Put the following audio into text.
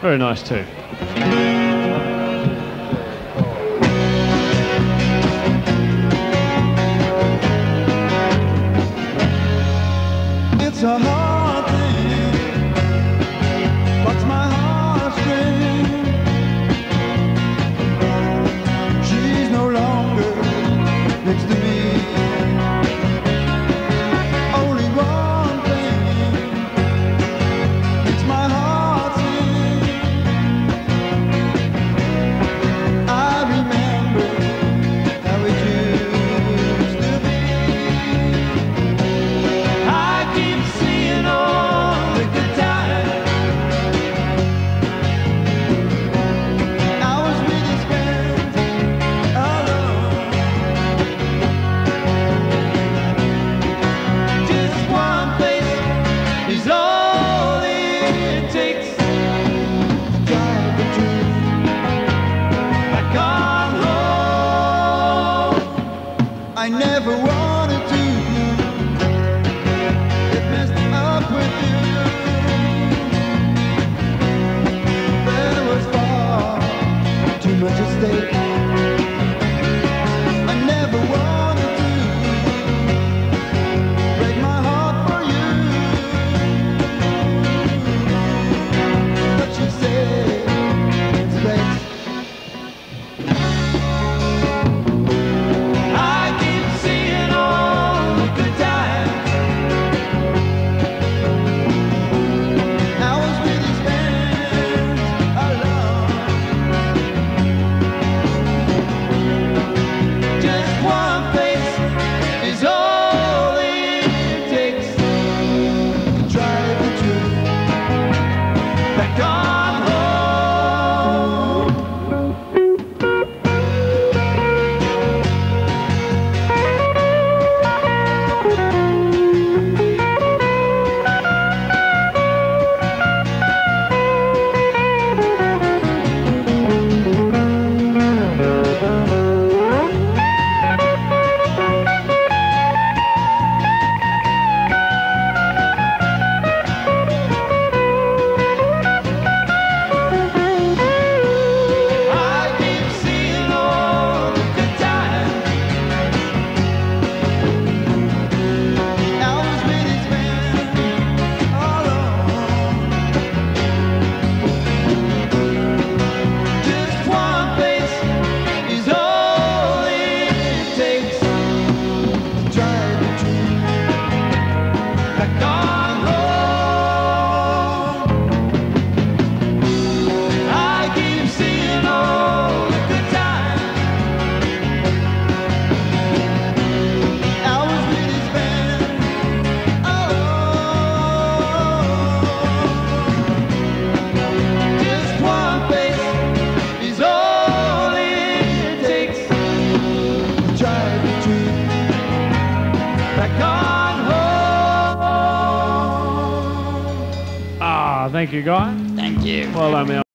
Very nice too. It's a hard thing, but my heartstring. She's no longer next to me. Only one thing, it's my heart sing. I remember how it used to be. I keep seeing all the good times. I was really spent alone. Just one face is all it takes to drive the truth back on home. I never wanted to get messed up with you. There was far too much at stake. I never wanted to break my heart for you. But she said it's late. I keep seeing all the good times. I was really spent alone. Just one face is all it takes to drive the truth back on home. I keep seeing all the good times. I was really spent alone. Just one face is all it takes to drive the truth back on home. I keep seeing all the good times. I was really spent alone. Just one face is all it takes to drive the truth back on home. Ah, thank you, Guy. Thank you. Well done, Mel.